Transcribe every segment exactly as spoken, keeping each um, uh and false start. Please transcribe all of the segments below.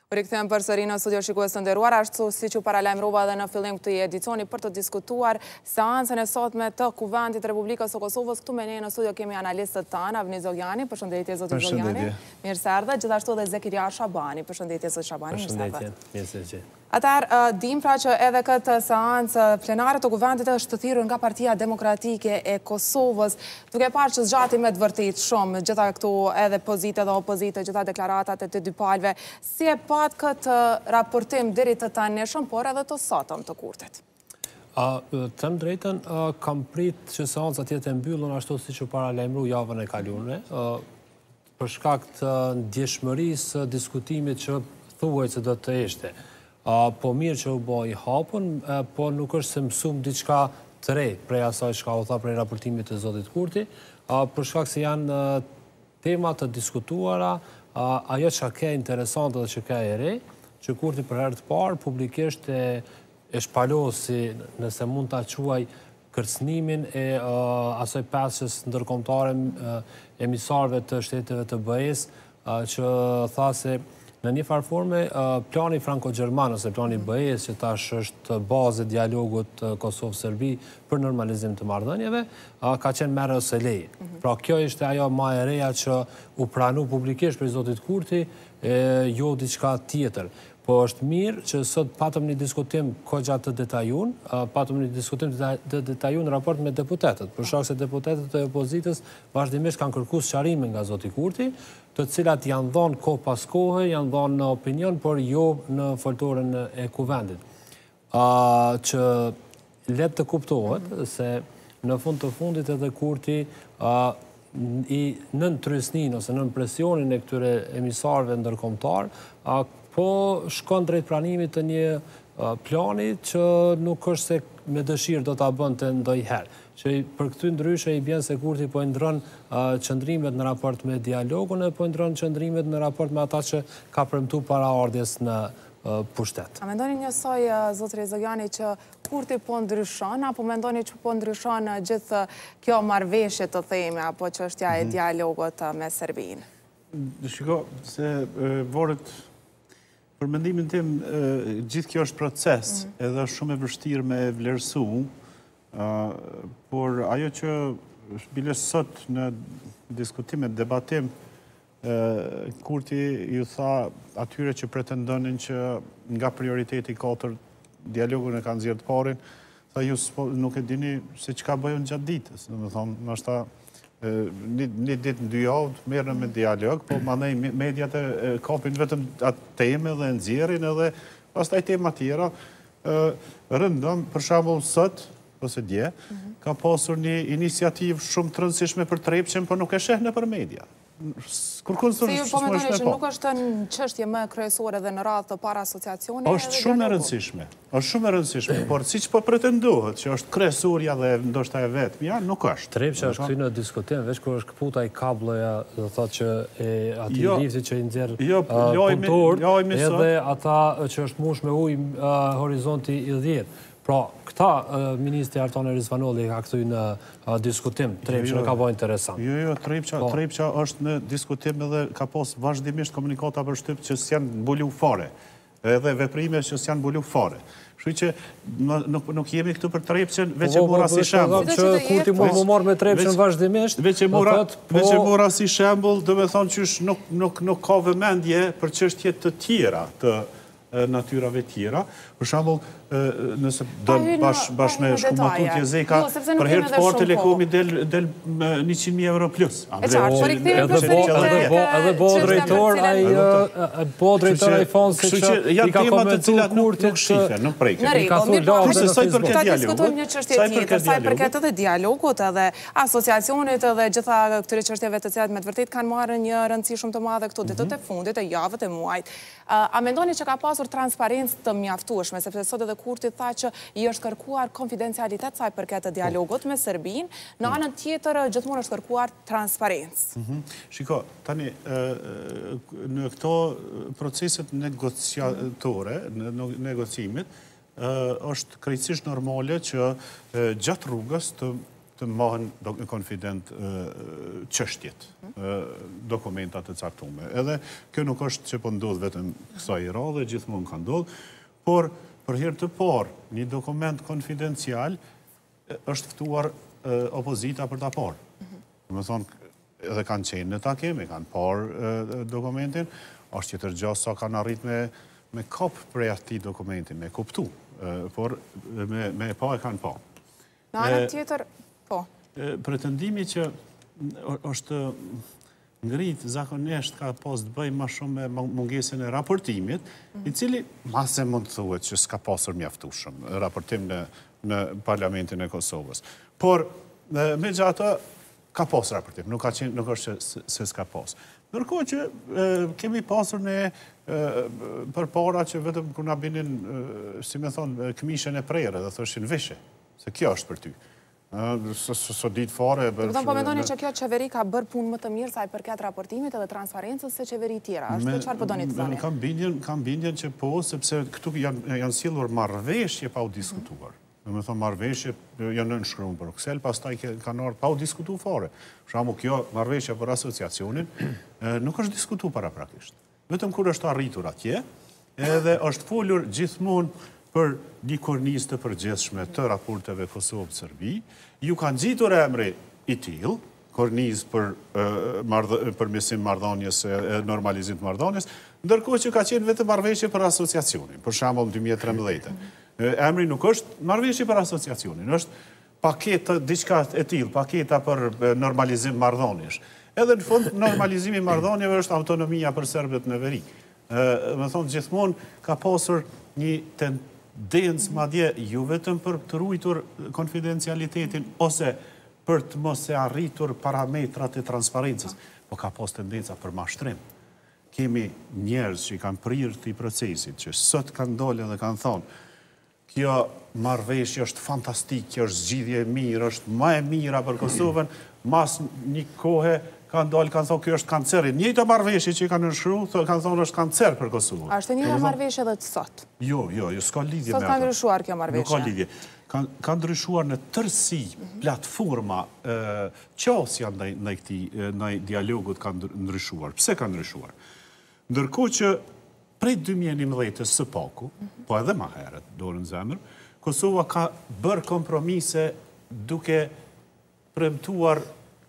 Rikëthem për sëri në studio shikues të nderuar, ashtu si që paralajmërova edhe në fillim këtij edicioni për të diskutuar seancën e sotme të Kuvendit Republikës së Kosovës. Këtu me ne në studio kemi analistët tanë, Avni Zogjani, përshëndetje zoti Zogjani. Mirë se erdhe, gjithashtu edhe Zekiria Shabani, përshëndetje zoti Shabani, mirë se erdhe. Përshëndetje. Atëherë, dim pra që edhe këtë seancë plenare të Kuvendit është të thirrur nga Partia Demokratike e Kosovës, duke parë që zgjati me të vërtetë shumë gjitha këto edhe pozitë dhe opozitë, gjitha deklaratat e të dy palëve. Si e pat këtë raportim deri të tanishëm, por edhe të sotëm të kurtit? Them drejtën, kam prit që seanca të jetë e mbyllur ashtu siç u paralajmëroi javën e kaluar, për shkak të ndjeshmërisë së diskutimit që thuaj se do të ishte. Po mirë që u bo i hapun, po nuk është se mësum diçka të re prej asaj çka u tha prej raportimit të zotit Kurti, për shkak se janë tema të diskutuara, ajo që ka interesante dhe që ka e re, që Kurti për herë të parë publikisht e shpalosi, nëse mund ta quaj, kërcënimin e asaj pesës ndërkombëtare emisarëve të shteteve të B E-s, që tha se në një farë forme, plani franko-gjerman ose plani B E-s, që tash është bazë e dialogut Kosovë-Serbi për normalizim të marrëdhënieve, ka qenë merre ose leje. Pra kjo ishte ajo më e reja që u pranu publikisht për zotit Kurti, jo diçka tjetër. Po është mirë që sot patëm një diskutim kogja të detajun, patëm një diskutim të detajun në raport me deputetët, për shkak se deputetët e opozitës vazhdimisht kanë kërkuar sqarime nga zoti Kurti, të cilat janë dhënë kohë pas kohe, janë dhënë në opinion, por jo në foltorën e Kuvendit. Që le të kuptohet se në fund të fundit edhe Kurti i nën trysnin ose nën presionin e këtyre emisarëve ndërkombëtar, po shkon drejt pranimit të një plani që nuk është se me dëshirë do ta bënte ndonjëherë. Që për këtë ndryshe i bjen se Kurti po i ndron qëndrimet në raport me dialogun e po i ndron qëndrimet në raport me ata që ka premtuar para ardhjes në pushtet. A mendoni njësoj, zotëri Zogjani, që Kurti po ndryshon, apo mendoni që po ndryshon gjithë kjo marrëveshje të themi, apo çështja e dialogut me Serbinë? Shiko, se vorët për mendimin tim, gjithë kjo është proces, edhe është shumë e vështirë me vlerësu, por ajo që bile sot në diskutimet, debatim, Kurti ju tha atyre që pretendonin që nga prioriteti katër dialogun e kanë zgjedhur parin, tha ju nuk e dini se çka bëjnë gjatë ditës, domethënë, ndoshta një ditë në dy javë merren me dialog, po mandej mediat e kapin vetëm atë temë dhe nxjerrin edhe pastaj tema tjera. Rëndom, për shembull sot ose dje, ka pasur një iniciativë shumë të rëndësishme për Trepçën, por nuk e sheh nëpër media. Kërkon Se ju po mendoni që nuk është një çështje më kryesore dhe në radhë të para asociacioni? Është shumë e rëndësishme. Është shumë e rëndësishme, por siç po pretendohet që është kryesorja dhe ndoshta e vetmja, nuk është. Trepça është këtu në diskutim, veç kur është kputa i kabloja, do thotë që e aty lifti që i nxjerr punëtor, edhe ata që është mush me ujë horizonti i dhjetë. Pra, këta Ministri Artone Rizvanolli ka këtu në diskutim, Trepça nuk ka bëjë interesant. Jo, jo, Trepça është në diskutim edhe ka pas vazhdimisht komunikata për shtyp që s'janë mbulu fare, edhe veprime që s'janë mbulu fare. Kështu që nuk jemi këtu për Trepçën, veç e mora si shembull. Që Kurti mund të marrë me Trepçën vazhdimisht. Veç e mora si shembull, do të thonë që nuk ka vëmendje për çështje të tjera të natyrave tjera. Për shembull, nëse do bashkë me shkumatutje Zeka, për herë të parë Telekomi del njëqind mijë euro plus. Edhe bo drejtor ai fonsi që i ka komentuar Kurti nuk shifen, nuk prejken. Në rregull, ta diskutojmë një çështje tjetër, sa i përket edhe dialogut, edhe asociacionit, edhe gjitha këtyre çështjeve të cilat me të vërtetë kanë marrë një rëndësi shumë të madhe këto ditët e fundit, e javët e muajit. A mendoni që ka pasur transparencë të mjaftueshme, sepse sot edhe Kurti tha që i është kërkuar konfidencialitet sa i përket të dialogut me Serbinë, në anën tjetër gjithmonë është kërkuar transparencë. Shiko, tani në këto proceset negociatore, në negocimit, është krejtësisht normale që gjatë rrugës të të mohen konfident çështjet, dokumentat të caktume. Edhe kjo nuk është që po ndodh vetëm kësaj radhe, gjithmonë ka ndodh, por për herë të parë një dokument konfidencial është ftuar opozita për ta parë. Do të thonë, edhe kanë qenë në takim, e kanë parë dokumentin, është që tërgjos sa kanë arrit me me kap prej atij dokumentin, me kuptu, por me pa e kanë pa. Në anën tjetër, po. Pretendimi që është ngrit zakonisht ka pas të bëjë më shumë me mungesën e raportimit, i cili mase mund të thuhet që s'ka pasur mjaftueshëm raportim në në Parlamentin e Kosovës. Por me gjatë ka pas raportim, nuk ka qenë, nuk është se s'ka pas. Ndërkohë që kemi pasur ne përpara që vetëm kur na binin, si me thonë, këmishën e prerë dhe thoshin vishe, se kjo është për ty. Së ditë fare... Përdo po mendoni që kjo qeveri ka bërë punë më të mirë sa i përket raportimit edhe transparencës se qeveri tjera. Është të qarë përdoni të thani? Kam bindjen që po, sepse këtu janë silur marrëveshje pa u diskutuar. Në me thonë marrëveshje janë nënshkruar për Bruxelles, pastaj kanë ardhur pa u diskutu fare. Për shembull, kjo marrëveshje për asociacionin nuk është diskutuar paraprakisht. Vetëm kur është arritur atje, edhe është folur gjithmonë për një kornizë të përgjithshme të raporteve Kosovë-Serbi, ju kanë gjitur emri i tillë, kornizë për përmirësim marrëdhënies e normalizim të marrëdhënies, ndërkohë që ka qenë vetëm marrëveshje për asociacionin, për shembull në dy mijë e trembëdhjetë. Emri nuk është marrëveshje për asociacionin, është paketë diçka e tillë, paketa për normalizim marrëdhënies. Edhe në fund normalizimi i marrëdhënieve është autonomia për serbët në veri. Me thonë gjithmonë ka pasur një tendencë madje jo vetëm për të ruajtur konfidencialitetin ose për të mos e arritur parametrat e transparencës, po ka pas tendenca për mashtrim. Kemi njerëz që i kanë prirë këtij procesit, që sot kanë dalë dhe kanë thonë kjo marrëveshje është fantastik, kjo është zgjidhje e mirë, është më e mira për Kosovën, mas një kohe kanë dalë, kanë thonë kjo është kanceri. Njëjta marrëveshje që i kanë nënshkruar, kanë thonë është kancer për Kosovën. A është njëjta marrëveshje edhe të sot? Jo, jo, jo, s'ka lidhje me ato. Sot ka ndryshuar kjo marrëveshje? Nuk ka lidhje. Ka ndryshuar në tërësi platforma qasja ndaj këtij ndaj dialogut ka ndryshuar. Pse ka ndryshuar? Ndërkohë që prej dy mijë e njëmbëdhjetë së paku, po edhe më herët, dorën zemër, Kosova ka bërë kompromise duke premtuar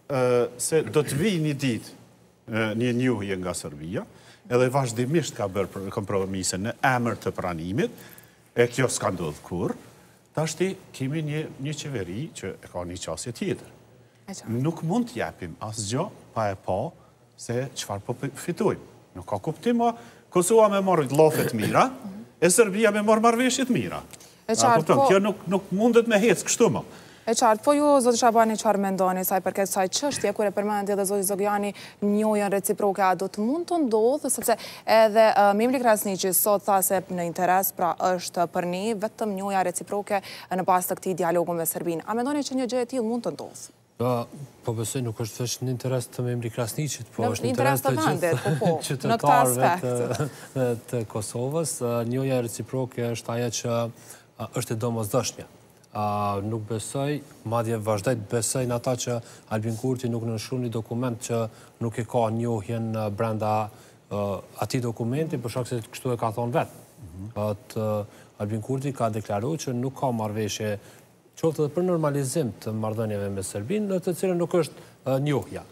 se do të vijë një ditë një njohje nga Serbia, edhe vazhdimisht ka bërë kompromise në emër të pranimit, e kjo s'ka ndodhur kurrë. Tashti kemi një qeveri që e ka një qasje tjetër. Nuk mund të japim asgjë pa e pa se çfarë po fitojmë. Nuk ka kuptim, Kosova me marrë llofe të mira, e Serbia me marrë marrëveshje të mira. Kjo nuk mundet me hecë kështu më. E qartë, po ju, Zoti Shabani, çfarë mendoni sa i përket kësaj çështje, kur e përmendi edhe Zoti Zogjani njohjen reciproke, a do të mund të ndodhë, sepse edhe Memri Krasniqi sot tha se në interes pra është për ne vetëm njohja reciproke në pas të këtij dialogu me Serbinë. A mendoni që një gjë e tillë mund të ndodhë? Po besoj nuk është vetëm në interes të Memri Krasniqit, po është në interes të gjithë qytetarëve të Kosovës. Njohja reciproke është ajo që është e domosdoshmja. Nuk besoj, madje vazhdoj të besoj në ata që Albin Kurti nuk nënshkruan një dokument që nuk e ka njohjen brenda atij dokumenti, për shkak se kështu e ka thonë vetë. Albin Kurti ka deklaruar që nuk ka marrëveshje qoftë edhe për normalizim të marrëdhënieve me Serbinë, në të cilën nuk është njohja.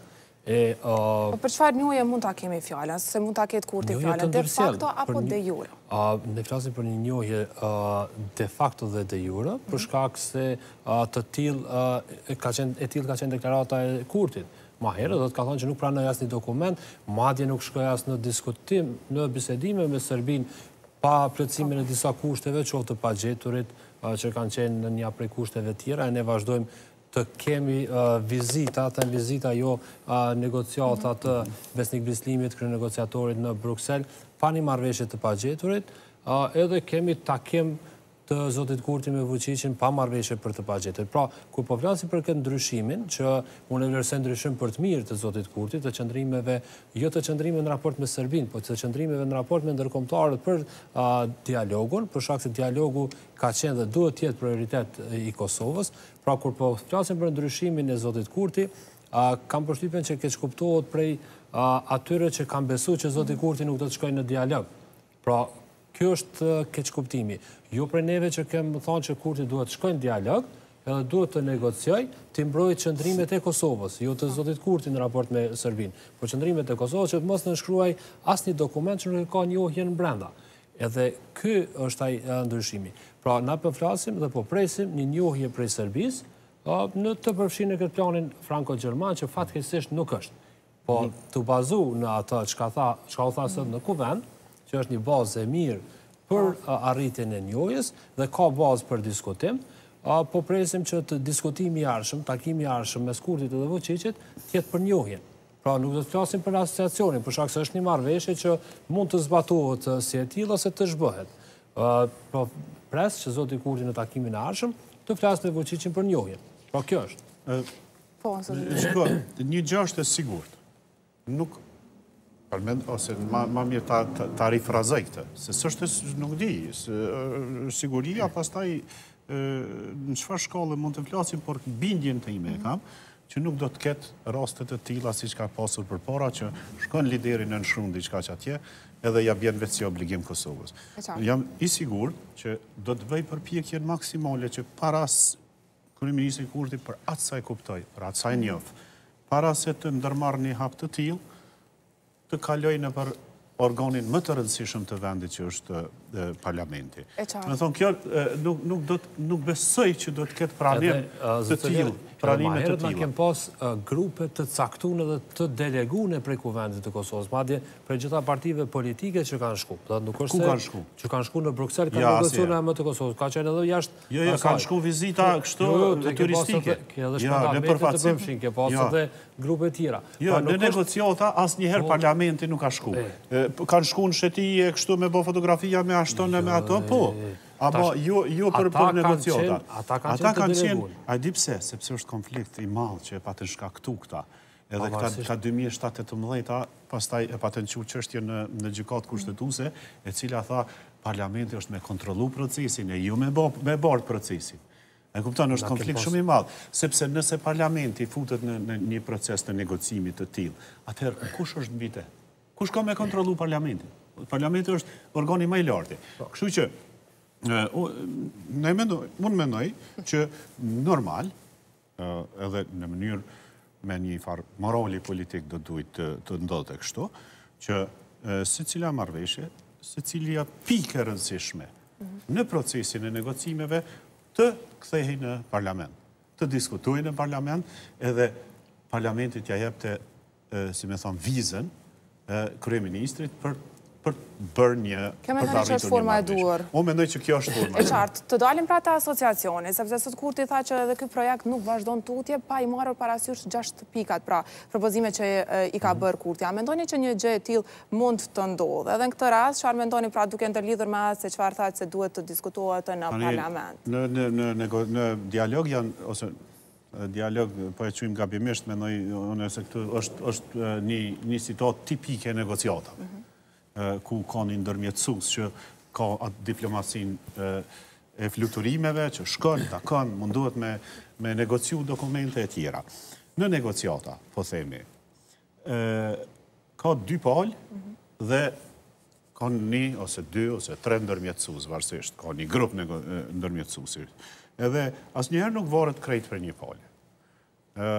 Për çfarë njohje mund ta kemi fjalën, se mund ta ketë Kurti fjalën de facto apo de jure? Ne flasim për një njohje de facto dhe de jure, për shkak se të tillë e tillë ka qenë deklarata e Kurtit. Ma herë do të ka thonë që nuk pranoj asnjë dokument, madje nuk shkoi as në diskutim, në bisedime me Serbinë pa plotësimin e disa kushteve, qoftë të pagjeturit që kanë qenë në një prej kushteve tjera, e ne vazhdojmë të kemi vizita, të në vizita jo negociata të Besnik Bislimit, kërë negociatorit në Bruxelles, pa një marrëveshje të pagjeturit, edhe kemi takim të zotit Kurti me Vučićin pa marrëveshje për të pagjetet. Pra, kur po flasim për këtë ndryshimin, që unë e vlerësoj ndryshim për të mirë të zotit Kurti, të qëndrimeve, jo të qëndrimeve në raport me Serbinë, po të qëndrimeve në raport me ndërkombëtarët për dialogun, për shkak se dialogu ka qenë dhe duhet të jetë prioritet i Kosovës. Pra, kur po flasim për ndryshimin e zotit Kurti, kam përshtypjen që keq kuptohet prej atyre që kanë besuar që zoti Kurti nuk do të shkojë në dialog. Pra, kjo është keq kuptimi. Jo prej neve që kemë thonë që Kurti duhet të shkojnë dialog, edhe duhet të negocioj të mbrojtë qëndrimet e Kosovës, jo të zotit Kurti në raport me Serbinë, por qëndrimet e Kosovës që të mos nënshkruaj asnjë dokument që nuk ka njohjen brenda. Edhe ky është ai ndryshimi. Pra, na po flasim dhe po presim një njohje prej Serbisë në të përfshirë në këtë planin franko-gjerman që fatkeqësisht nuk është. Po të bazu në atë çka tha, çka u tha sot në kuvend, që është një bazë e mirë për arritjen e njohjes dhe ka bazë për diskutim, po presim që të diskutimi i ardhshëm, takimi i ardhshëm mes Kurtit dhe Vučićit të jetë për njohjen. Pra nuk do të flasim për asociacionin, për shkak se është një marrëveshje që mund të zbatohet si e tillë ose të zhbëhet. Po pres që zoti Kurti në takimin e ardhshëm të flasë me Vučićin për njohjen. Pra kjo është. Po, shikoj, një gjë është e sigurt. Nuk ose ma mirë ta rifrazoj këtë, se s'është nuk di, siguria, pastaj në çfarë shkolle mund të flasim, por bindjen të ime e kam, që nuk do të ketë rastet të tilla siç ka pasur përpara, që shkon lideri në nënshkruan diçka që atje, edhe ja bjen vetë si obligim Kosovës. Jam i sigurt që do të bëj përpjekjen maksimale që para kryeministri Kurti për atë sa e kuptoj, për atë sa e njoh, para se të ndërmarrë një hap të tillë, të kaloj në për organin më të rëndësishëm të vendit që është parlamenti. Me thonë, kjo nuk besoj që do të ketë pranim të tillë. Pranimet të tilla. Ma kem pas grupe të caktuar dhe të deleguar prej kuvendit të Kosovës, madje prej gjitha partive politike që kanë shku. Ku kanë shku? Që kanë shku në Bruksel, kanë negociuar me të Kosovës. Ka qenë edhe jashtë. Jo, jo, kanë shku vizita kështu turistike. Edhe parlamentet të bëshin, ke pas edhe grupe tjera. Jo, në negociata asnjëherë parlamenti nuk ka shku. Kanë shku në shetije kështu me bo fotografia me ashton e me ato, po. Apo jo për negociata. Ata kanë qenë të deleguar. A di pse? Sepse është konflikt i madh që e patën shkaktu këta. Edhe këta dy mijë e shtatë e tetëmbëdhjetë, pastaj e patën çu çështje në gjykatë kushtetuese, e cila tha parlamenti është me kontrollu procesin e jo me bart procesin. E kupton, është konflikt shumë i madh, sepse nëse parlamenti futet në një proces të negocimit të tillë, atëherë kush është mbite? Kush ka me kontrollu parlamentin? Parlamenti është organi më i lartë. Kështu që unë mendoj që normal, edhe në mënyrë me një farë morali politik do duhet të ndodhte kështu, që se cila marrëveshje, se cilia pikë e rëndësishme në procesin e negocimeve të kthehej në parlament, të diskutojnë në parlament, edhe parlamentit ja jepte, si me thonë, vizën kryeministrit për për bërë një... Keme thënë që është forma e duhur. O, mendoj që kjo është forma e duhur. E qartë, të dalim pra ta asociacioni, sepse sot Kurti tha që edhe këtë projekt nuk vazhdon tutje, pa i marrë parasysh gjashtë pikat, pra propozime që i ka bërë Kurti. A mendoni që një gjë e tillë mund të ndodhë? Edhe në këtë rast, çfarë mendoni pra duke ndërlidhur me atë se çfarë thatë se duhet të diskutohet në parlament? Në dialog janë, ose dialog, po e quajmë gabimisht, mendoj unë se këtu është një situatë tipike negociata, ku ka një ndërmjetësues që ka atë diplomacinë e fluturimeve, që shkon, takon, munduhet me negociu dokumente e tjera. Në negociata, po themi, ka dy palë dhe ka një, ose dy, ose tre ndërmjetësues, varsisht, ka një grup ndërmjetësuesi. Edhe asnjëherë nuk varet krejt për një palë.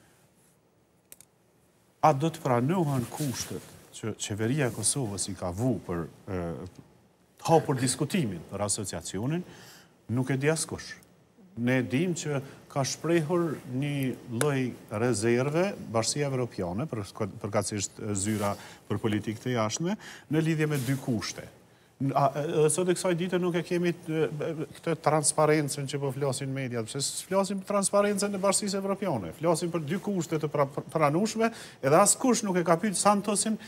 A do të pranohen kushtet që qeveria e Kosovës i ka vu për të hapur diskutimin për asociacionin, nuk e di askush. Ne dim që ka shprehur një lloj rezerve Bashkia Evropiane, përkatësisht zyra për politikë të jashtme, në lidhje me dy kushte. Sot e kësaj dite nuk e kemi këtë transparencën që po flasin mediat, pëse flasim për transparencën në Bashkisë Evropiane, flasim për dy kushte të pranueshme, edhe askush nuk e ka pyet Santosin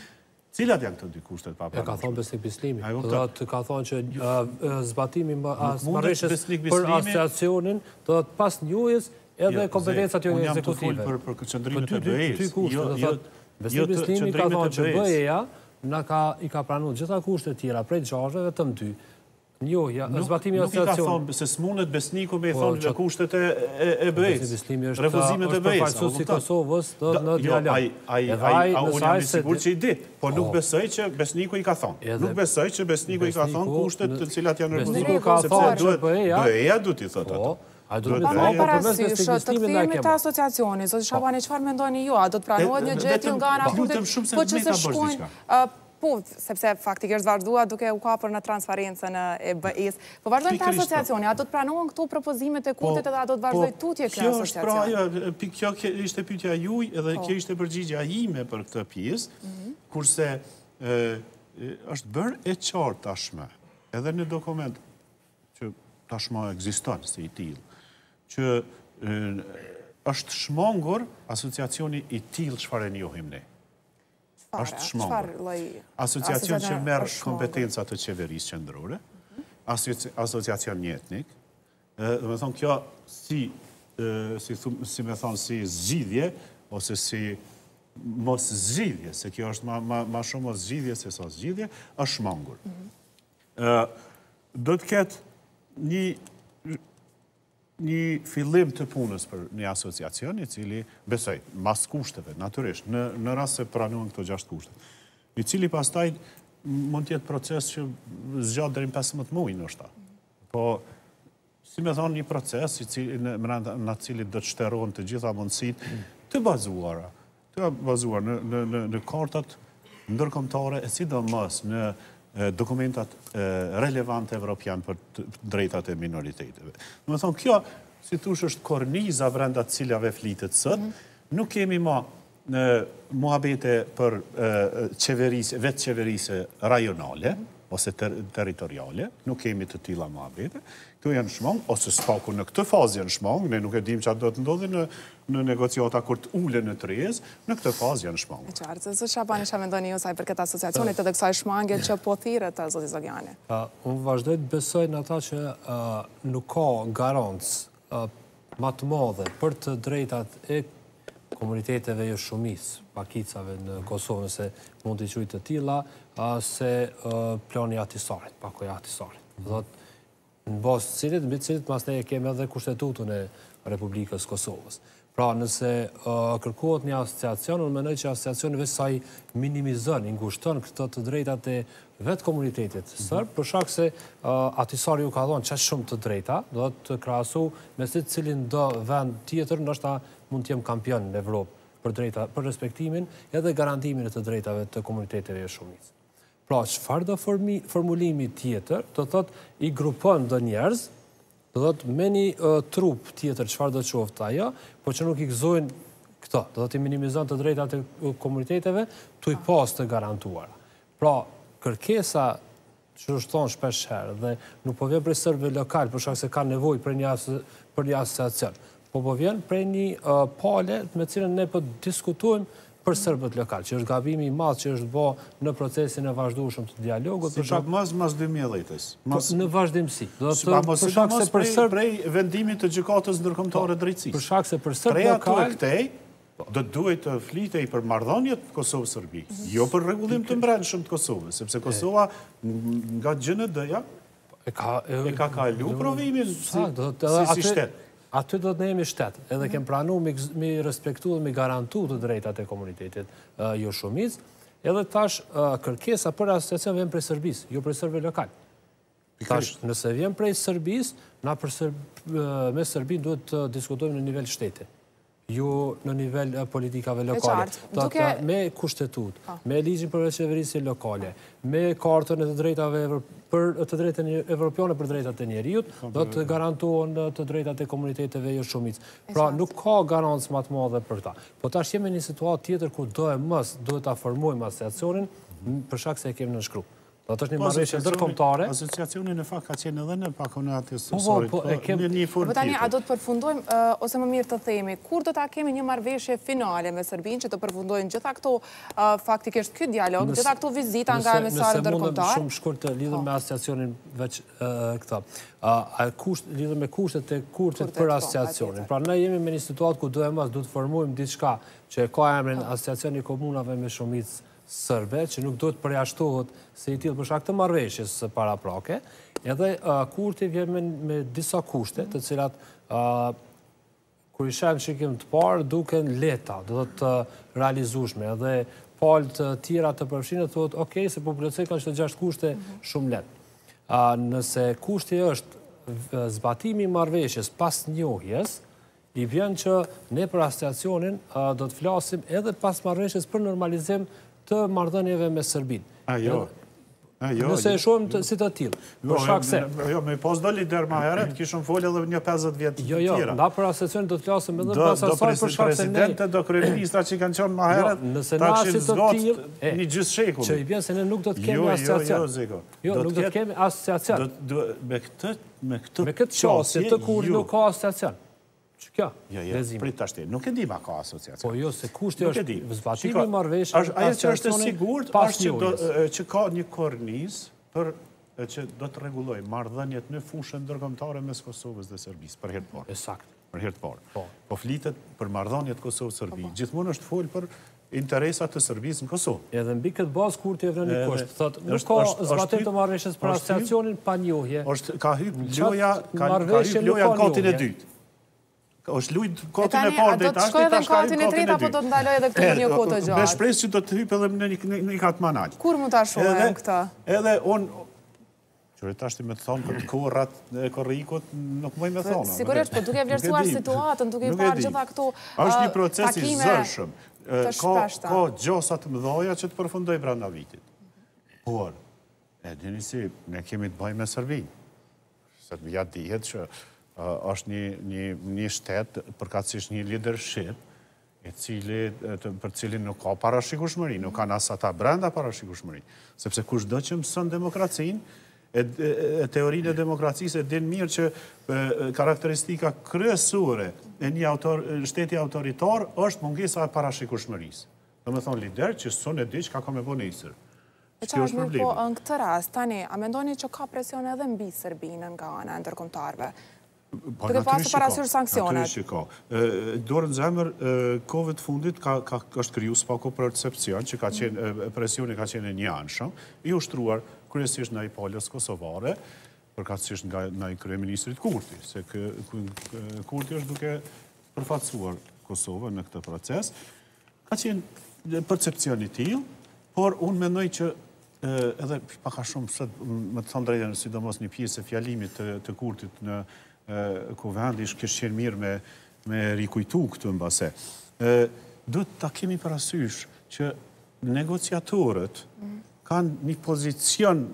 Cilat janë këto dy kushtet pa pranueshme? E ka thonë Besnik Bislimi. Të ka thonë që zbatimi marrëveshjes për asociacionin do të pas njojës edhe kompetencat jo ekzekutive. Unë jam të folë për qëndrimet e B E-s. Besnik Bislimi ka thonë që B E-ja i ka pranuar gjitha kushtet tjera prej xhashve vetëm dy. Njohja, zbatimi i asociacionit. Nuk i ka thonë se s'mundet Besniku me i thonë që kushtet e B E-s. Refuzimet e B E-s. Është përfaqësues i Kosovës në dialog. Unë jam i sigurt që i di, por nuk besoj që Besniku i ka thonë. Nuk besoj që Besniku i ka thonë kushtet të cilat janë refuzuar, sepse B E-ja duhet i thotë ato. Pa më parasysh, të këthejemi të asociacioni, Zoti Shabani, çfarë mendoni ju? A do të pranohet një gjetje nga ana fundit, po që se shkojnë... Po, sepse faktikisht vazhdua duke u kapur në transparencën e B E-s. Po vazhdojnë të asociacioni, a do të pranohen këto propozimet e kurtit edhe a do të vazhdoj tutje kjo asociacion? Kjo është pra, kjo ishte pyetja juaj edhe kjo ishte përgjigjja ime për këtë pjesë, kurse është bërë e qartë tashmë, edhe në dokument që tashmë ekziston si i tillë, që është shmongur asociacioni i tillë çfarë e njohim ne. Është shmongur. Asociacion që merr kompetencat të qeverisë qendrore, asociacion një etnik, dhe me thonë kjo si, si me thonë, si zgjidhje, ose si mos zgjidhje, se kjo është ma shumë mos zgjidhje se sa zgjidhje, është shmongur. Do të ketë një një fillim të punës për një asociacion, i cili, besoj, mas kushteve, naturisht, në rast se pranohen këto gjashtë kushtet, i cili pastaj mund tjetë proces që zgjatë deri në pesëmbëdhjetë muaj ndoshta. Po, si me thonë, një proces në cili do të shtërrohen të gjitha mundësit të bazuara, të bazuar në kartat ndërkombëtare, e sidomos në dokumentat relevante evropian për drejtat e minoriteteve. Në me thonë, kjo, si thush, është korniza brenda të cilave flitet sot, nuk kemi ma muhabete për vetë qeverise rajonale, ose teritoriale, nuk kemi të tilla muhabete, këtu janë shmong, ose spaku në këtë fazë janë shmong, ne nuk e dim që atë do të ndodhi në negociata kur të ule në tërez, në këtë fazë janë shmong. E qartë, Zoti Shabani, çfarë mendoni ju saj për këtë asociacionit edhe kësaj shmange që po thirret Zoti Zogjani? Unë vazhdoj të besoj në ata që nuk ka garancë më të madhe për të drejtat e komuniteteve jo shumicë, pakicave në Kosovë, nëse mund të quajë të tilla, se plani atisarit, pakoj atisarit. Në bazë të cilit, mbi të cilit mas ne kemi edhe kushtetutën e Republikës Kosovës. Pra, nëse kërkohet një asociacion, unë mendoj që asociacioni vetë sa i minimizon, i ngushton këto të drejtat e vetë komunitetit sërb, për shkak se atisari ju ka dhënë çaq shumë të drejta, do të krahasu me se cilin do vend tjetër, ndoshta mund të jem kampion në Evropë për drejta, për respektimin edhe garantimin e të drejtave të komuniteteve e shumicë. Pra, çfarë do formulimi tjetër, do thot i grupon do njerëz, do thot me një trup tjetër çfarë do qoftë ajo, por që nuk i gëzojnë këto, do thot i minimizon të drejtat e komuniteteve, tu i pas të garantuara. Pra, kërkesa që është thonë shpesh herë dhe nuk po vjen prej serbëve lokal, për shkak se kanë nevojë për një për një asociacion, po po vjen prej një pale me cilën ne po diskutojmë për serbët lokal, që është gabimi i madh që është bë në procesin e vazhdueshëm të dialogut, për shkak mas mas dy mijë e dhjetë-s. Në vazhdimsi. Do të thotë për shkak se për serb prej vendimit të gjykatës ndërkombëtare drejtësisë. Për shkak se për serb lokal këtej do duhet të flitej për marrëdhëniet Kosovë-Serbi, jo për rregullim të brendshëm të Kosovës, sepse Kosova nga G N D-ja e ka kalu provimin si shtet. Aty do të ne jemi shtet, edhe kem pranu mi respektu dhe mi garantu të drejtat e komunitetit jo shumicë, edhe tash kërkesa për asociacion vjen prej Serbisë, jo prej serbëve lokal. Tash, nëse vjen prej Serbisë, na me Serbinë duhet të diskutojmë në nivel shteti, jo në nivel politikave lokale. Me kushtetut, me ligjin për qeverisje lokale, me kartën e të drejtave për të drejtën evropiane për drejtat e njeriut, do të garantohen të drejtat e komuniteteve jo shumicë. Pra, nuk ka garancë më të madhe për ta. Po tash jemi në një situatë tjetër ku do e mos duhet ta formojmë asociacionin për shkak se e kemi nënshkruar. Do të është një marrëveshje ndërkombëtare. Asociacioni në fakt ka qenë edhe në pakonat e sorit, në një formë tjetër. Tani, a do të përfundojmë, ose më mirë të themi, kur do ta kemi një marrëveshje finale me Serbinë, që të përfundojnë gjitha këto, faktikisht ky dialog, gjitha këto vizita nga emesarët ndërkombëtar? Nëse mundem shumë shkurt të lidhëm me asociacionin veç këta. Lidhëm me kushtet e kurtit për asociacionin. Pra, ne jemi me një situatë ku do e mas du të formujmë diçka që ka emrin Asociacioni Komunave me Shumicë sërbe, që nuk do të përjashtohet se i tillë për shkak të marrëveshjes së paraprake, edhe kurti vjen me disa kushte, të cilat kur i shem shikim të parë duken lehta, do të realizueshme, edhe palë të tjera të përfshirë thotë, ok, se po plotësoj kanë çdo gjashtë kushte shumë lehtë. Nëse kushti është zbatimi i marrëveshjes pas njohjes, i vjen që ne për asociacionin do të flasim edhe pas marrëveshjes për normalizim të marrëdhënieve me Serbinë. A, jo. Nëse e shohim si të tillë. Për shkak se jo, me pas do lider më herët, kishëm folë edhe një pesëdhjetë vjet të tjera. Jo, jo, nda për asociacionin do të flasim edhe pas asaj për shkak se ne presidente, do kryeministra që kanë qenë më herët, nëse na si të tillë, një gjysmë shekulli. Që i vjen se ne nuk do të kemi asociacion. Jo, jo, Zeko. Jo, nuk do të kemi asociacion. Me këtë me këtë me këtë çështje të kur nuk ka asociacion. Kjo, lezimi. Prit të ashti, nuk e di ma ka asociacion. Po jo, se kushti është zbatimi marrëveshjes ajo që është e sigurt është që ka një kornizë për që do të rregulloj marrëdhëniet në fushën ndërkombëtare mes Kosovës dhe Serbisë, për herë të parë. Ësakt. Për herë të parë. Po flitet për marrëdhëniet Kosovë-Serbi. Gjithmonë është folë për interesat të Serbisë në Kosovë. Edhe mbi këtë bazë kurti e vlen një kusht, thotë, nuk ka zbatim të marrëveshjes për asociacionin pa njohje. Është ka hyrë loja, ka hyrë loja në katin e dytë. është lujt kotin e parë dhe tash, dhe tash ka hyrë kotin e dytë. Apo do të ndaloj edhe këtë një kohë të gjatë? Me shpresë që do të hypë edhe në një katë manal. Kur mund ta shohim këtë? Edhe unë, qëre tash ti me të thonë për korrat e korrikut, nuk mëj me thonë. Sigurisht, po duke vlerësuar situatën, duke i parë gjitha këto takime. është një proces i zërshëm. Ka gjosat mëdhoja që të përfundoj brenda vitit. Por, e dini si, ne kemi të bëjmë me Serbinë. Serbia dihet që është një shtet, përkatësisht një leadership, për cilin nuk ka parashikueshmëri, nuk ka as ata brenda parashikueshmëri. Sepse kushdo që mëson demokracinë, e teorinë e demokracisë e din mirë që karakteristika kryesore e një shteti autoritar është mungesa e parashikueshmërisë. Do me thonë lider që son e di që ka ka me bo nesër. E që është mirë po në këtë rast, tani, a mendoni që ka presion edhe mbi Serbinë nga ana e ndërkombëtarëve? Duke pasur parasysh sanksionet. Natyrisht që ka. Dorën zemër, kohëve të fundit është kriju s'pako percepcion që presioni ka qenë një anshëm, i ushtruar kryesisht nga i palës kosovare, përkatësisht nga i kryeministrit Kurti, se Kurti është duke përfaqësuar Kosovën në këtë proces. Ka qenë percepcioni tillë, por unë mendoj që edhe paka shumë, më të thonë drejtën, sidomos një pjesë e fjalimit të Kurtit në ku vendi kështë qenë mirë me rikujtu këtë mbase. Duhet ta kemi parasysh që negociatorët kanë një pozicion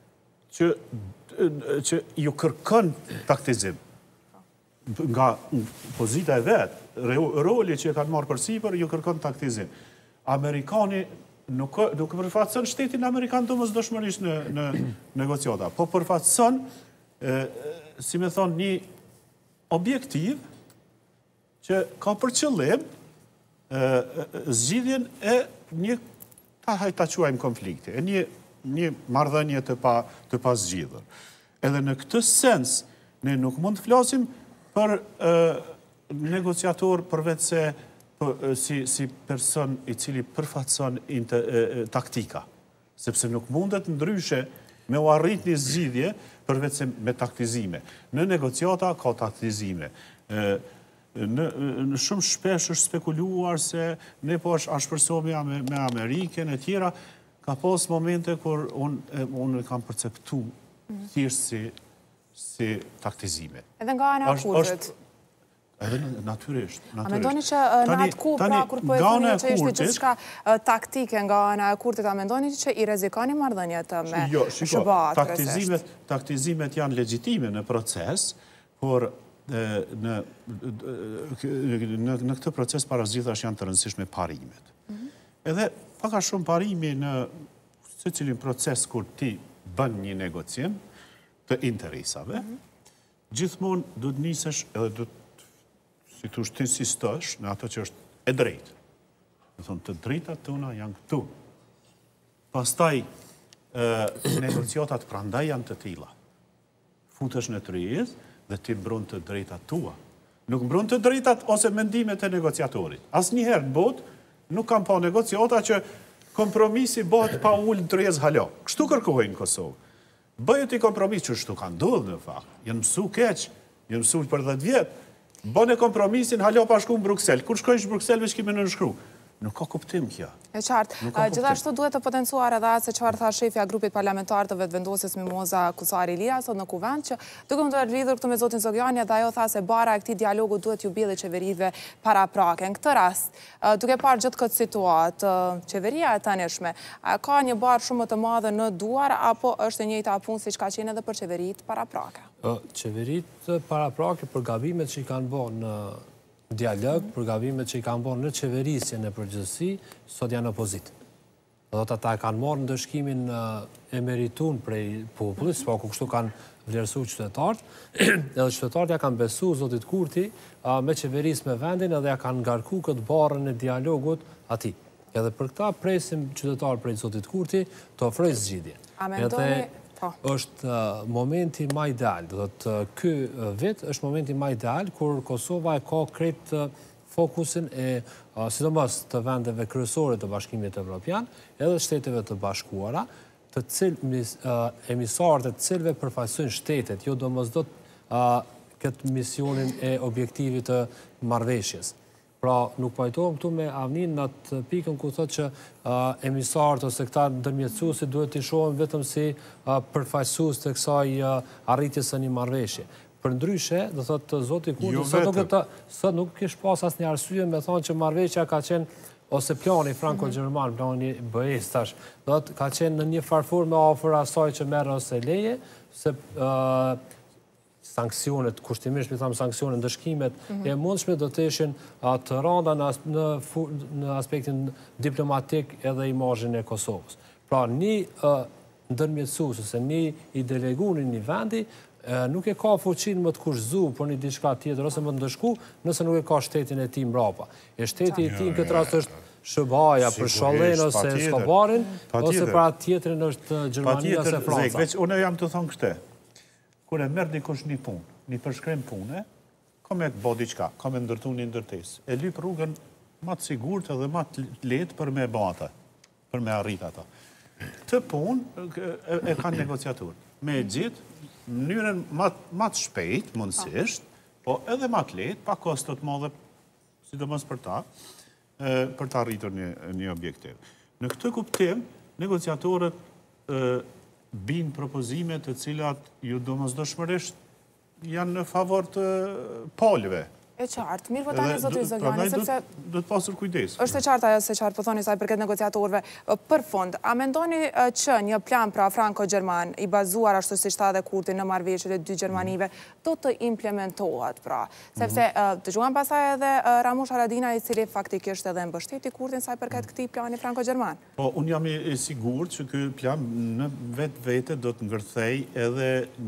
që ju kërkon taktizim. Nga pozita e vetë, roli që e kanë marrë për sipër, ju kërkon taktizim. Amerikani nuk përfaqëson shtetin Amerikan domosdoshmërisht në negociata, po përfaqëson si me thonë, një objektiv që ka për qëllim zgjidhjen e një, ta hajta quajmë konflikti, e një marrëdhënie të pa zgjidhur. Edhe në këtë sens, ne nuk mund të flasim për negociator përveç se si person i cili përfaqëson taktika, sepse nuk mundet ndryshe me u arrit një zgjidhje përveç se me taktizime. Në negociata ka taktizime. Në shumë shpesh është spekuluar se ne po është ashpërsobja me Amerikën e tjera, ka pas momente kur unë kam perceptu thjesht si taktizime. Edhe nga ana e Kurtit? Edhe natyrisht. A mendoni që në atë ku, pra kur po e thoni që ishte gjithçka taktike nga ana e Kurtit, a mendoni që i rrezikoni marrëdhëniet me S B A-t? Taktizimet janë legjitime në proces, por në këtë proces para gjithash janë të rëndësishme parimet. Edhe paka shumë parimi në se cilin proces kur ti bën një negocim të interesave, gjithmonë du të nisësh edhe du të, si të ushtë të insistosh në ato që është e drejtë. Në thonë, të drejtat tona janë këtu. Pastaj, negociatat prandaj janë të tilla. Futesh në tryez dhe ti mbron të drejtat tua. Nuk mbron të drejtat ose mendimet e negociatorit. Asnjëherë në botë nuk kam pa negociata që kompromisi bëhet pa ullë në tryez halo. Kështu kërkojnë në Kosovë. Bëjët i kompromis që shtu kanë ndodhë në fakt. Jënë mësu keq, jënë mësu për dhjetë vjetë. Bënë e kompromisin halo pa shku në Bruxelles. Kur shkojnë në Bruxelles, veç kime në nëshkru. Nuk ka kuptim kja. E qartë. Gjithashtu duhet të potencuar edhe atë se qarë tha shefja grupit parlamentar të vetëvendosjes Mimoza Kusari Ilia, sot në kuvend, që duke më të rridhur këtu me zotin Zogjani, dhe ajo tha se bara e këtij dialogu duhet ju bjellë qeverive para prake. Në këtë rast, duke parë gjithë këtë situatë, qeveria e tanishme, ka një barë shumë të madhe në duar, apo është e njëjta punë siç ka qenë edhe për qeverit para prake? Qeverit para prake për gabimet që i kanë bërë në dialog, për gabimet që i kanë bërë në qeverisje në përgjithësi, sot janë opozit. Do të ata kanë marrë në dëshkimin e meritun prej popullit, po ku kështu kanë vlerësu qytetarët, edhe qytetarët ja kanë besu zotit Kurti me qeveris me vendin edhe ja kanë ngarku këtë barën e dialogut ati. Edhe për këta presim qytetarë prej zotit Kurti të ofroj zgjidhje. A mendoni... është momenti ma ideal. Ky vit është momenti ma ideal kur Kosova e ka krejt fokusin e sidomos të vendeve kryesore të Bashkimit Evropian edhe shteteve të bashkuara, të cilë emisarët e cilëve përfaqësojnë shtetet, jo do mos do të këtë misionin e objektivit të marrëveshjes. Pra, nuk pajtojmë këtu me avnin në të pikën ku thot që emisarët ose këta ndërmjetësuesi duhet të shohen vetëm si përfaqësues të kësaj arritjes së një marrëveshje. Për ndryshe, do thot të zoti Kurti, sot nuk kish pas asnjë arsye me thonë që marrëveshja ka qenë ose plani franko-gjerman, plani B E S tash, do të ka qenë në një farë me afër asaj që merr ose leje, se sankcionet, kushtimisht mi thamë sankcionet, ndëshkimet e mundshme do të ishin të randa në aspektin diplomatik edhe imazhin e Kosovës. Pra, një ndërmjetësues ose një i deleguar në një vendi nuk e ka fuqinë më të kushzu për një diçka tjetër ose më të ndëshku nëse nuk e ka shtetin e tij mbrapa. E shteti i tij në këtë rast është Shëbaja për Shallen ose Skobarin, ose për atë tjetrin është Gjermania ose Franca. Veç, unë jam të thonë kështë. Kur e merë dikush një punë, një përshkrim pune, ka me të bo diqka, ka me ndërtu një ndërtes. E lyp rrugën ma të sigurt edhe ma të letë për me bata, për me arrit ata. Të punë e kanë negociatur. Me e gjithë, mënyrën ma të shpejt, mundësisht, po edhe ma të letë, pa kostot madhe, sidomos për ta, për ta arritur një objektiv. Në këtë kuptim, negociatorët binë propozimet të cilat ju domosdoshmërisht janë në favor të palëve. E qartë, mirë po tani zoti Zogjani, sepse... Do të pasur kujdes. Është e qartë ajo se qartë po thoni saj përket negociatorëve. Për fund, a mendoni që një plan pra franko-gjerman i bazuar ashtu siç tha edhe Kurti në marrëveshjet e dy Gjermanive do të implementohet pra? Sepse dëgjuam pasaj edhe Ramush Haradinaj i cili faktikisht edhe mbështeti Kurtin saj përket këtij plani franko-gjerman. Po, unë jam i sigurt që ky plan në vetë vete do të ngërthej edhe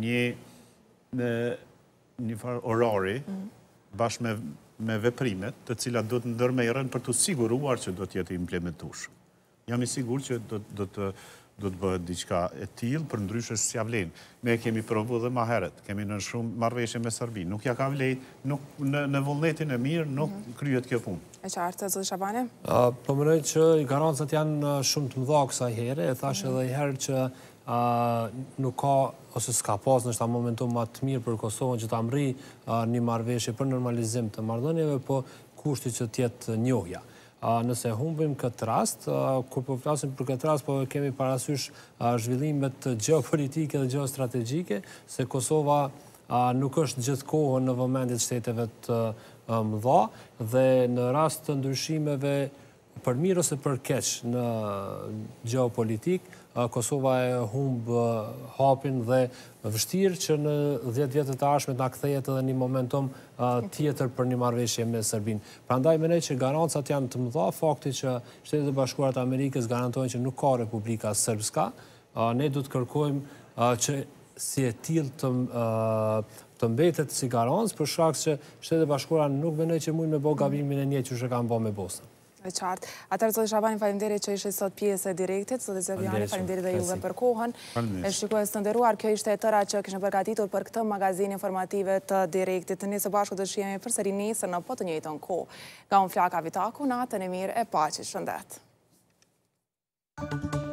një një farë orari bashkë me veprimet të cilat do të ndërmerren për të siguruar që do të jetë implementuar. Jam i sigurt që do të do të bëhet diçka e tillë, për ndryshe s'ja vlen. Ne kemi provu dhe më herët, kemi në shumë marrëveshje me Serbinë. Nuk ja ka vlej, nuk në vullnetin e mirë nuk kryhet kjo punë. E qartë, zoti Shabani? Po mendoj që garancat janë shumë të mëdha kësaj here, e thash edhe një herë që nuk ka ose s'ka pas në shta momentum ma të mirë për Kosovën që ta mri një marrëveshje për normalizim të marrëdhënieve, po kushti që tjetë njohja. Nëse humbim këtë rast, kur po flasim për këtë rast, po kemi parasysh zhvillimet geopolitike dhe geostrategjike, se Kosova nuk është gjithë kohën në vëmendjet shteteve të mëdha, dhe në rast të ndryshimeve për mirë ose për keq në geopolitik, Kosova e humbë hapin dhe vështirë që në dhjetë vjetët e ardhshme na kthehet edhe një momentum tjetër për një marrëveshje me Serbinë. Prandaj mendoj që garancat janë të mëdha, fakti që Shtetet e Bashkuara të Amerikës garantojnë që nuk ka Republika Srpska, ne do të kërkojmë që si e tillë të të mbetet si garancë për shkak se Shtetet e Bashkuara nuk mendoj që mund me bë gabimin e njëjtë që kanë bërë me Bosnën. E qartë. Atërë, zotë Shabani, falimderit që ishte sot pjesë e direktit, zotë Zevjani, falimderit dhe juve për kohën. E shikues të nderuar, kjo ishte e tëra që kishën përgatitur për këtë magazin informative të direktit. Nesër bashkë do shihemi përsëri nesër në po të njëjtën kohë. Nga unë Flaka Vitaku, natën e mirë e paqe, shëndet.